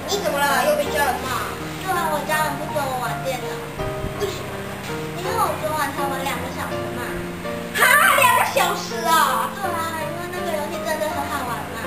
你怎么了？又被家人骂？ 对啊，我家人不准我玩电脑。 为什么？ 因为我昨晚才玩2个小时嘛。 哈，2个小时啊！ 对啊，因为那个游戏真的很好玩嘛。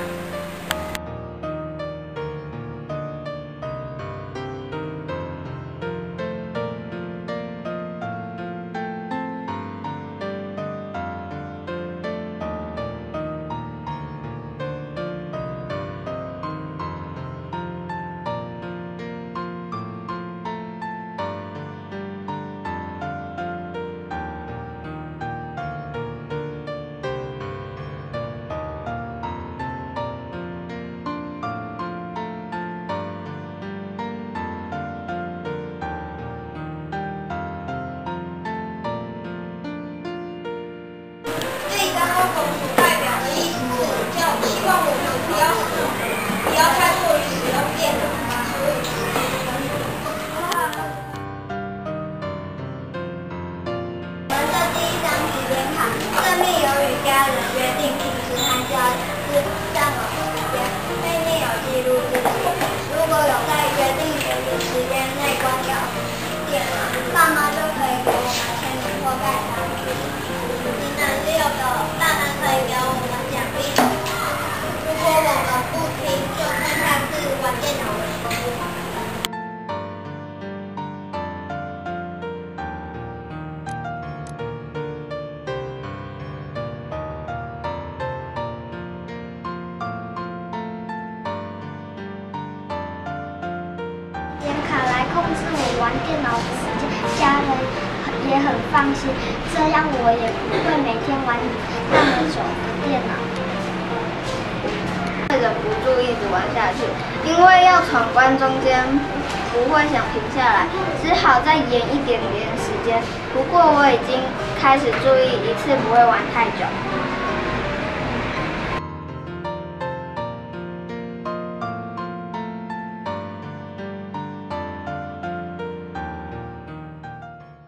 刚刚所代表的意思是，希望我们不要太过于使用电脑，把所有的时间都用我们的第一张时间卡，正面有与家人约定平时和家人占有时间，背面有记录日期。如果有在约定的时间内关掉电脑，爸妈就可以给我们签名或盖章。6的大人可以给我们奖励。如果我们不听，就看看是玩电脑的时间。 点卡来控制我玩电脑的时间，家人也很放心，这样我也不会每天玩那么久的电脑。 会忍不住一直玩下去，因为要闯关中间不会想停下来，只好再延一点点时间。不过我已经开始注意，一次不会玩太久。